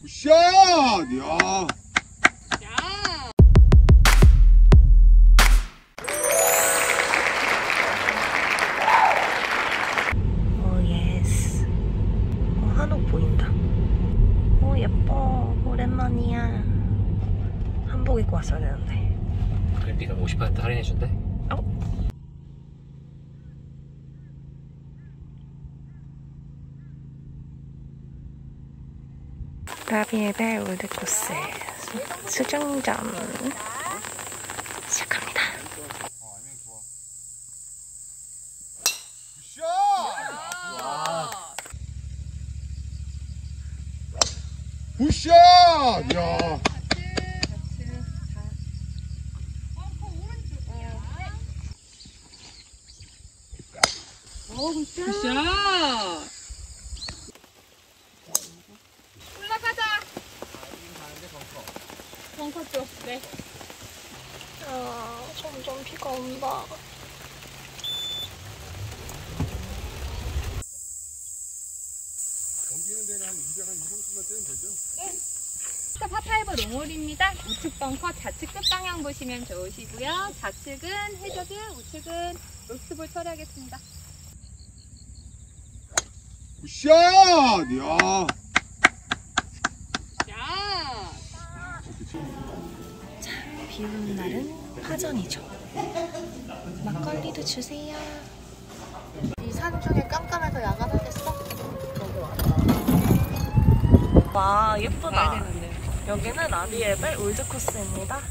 굿샷! 야. 오 예스. 한옥 보인다. 오 예뻐. 오랜만이야. 한복 입고 왔어야 되는데. 그래픽은 50% 할인해준대? 라비에벨 올드코스 수중전 시작합니다. 굿샷! 야. 굿샷! 올라가자! 벙커 쪽, 네. 점점 비가 온다. 옮기는 데는 한 230만 떼면 되죠? 네. 파파이버 롱홀입니다. 우측 벙커 좌측 끝방향 보시면 좋으시고요. 좌측은 해저드, 우측은 로스볼 처리하겠습니다. 굿샷! 야. 비 오는 날은 파전이죠. 막걸리도 주세요. 이 산 중에 깜깜해서 야간하겠어? 와 예쁘다. 여기는 라비에벨 올드코스입니다.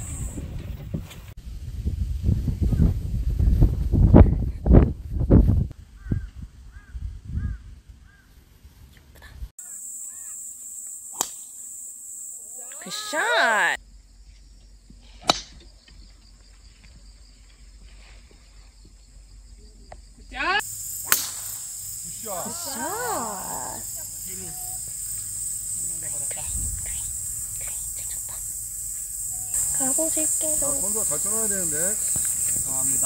굿샷! 굿샷! 가보실게요. 건도 잘 쳐놔야 되는데. 감사합니다.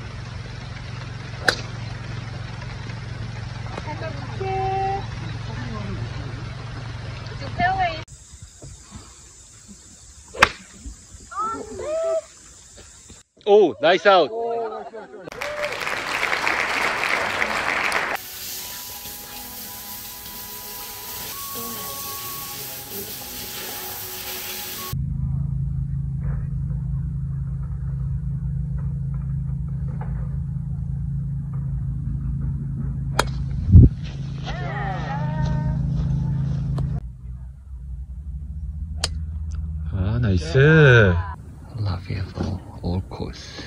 페어웨이. 오! 나이스 아웃! 아 나이스! 라비에벨 올코스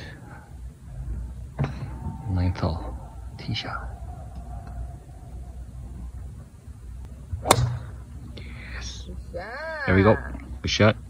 9th hole tee shot. Yes. There we go. Good shot.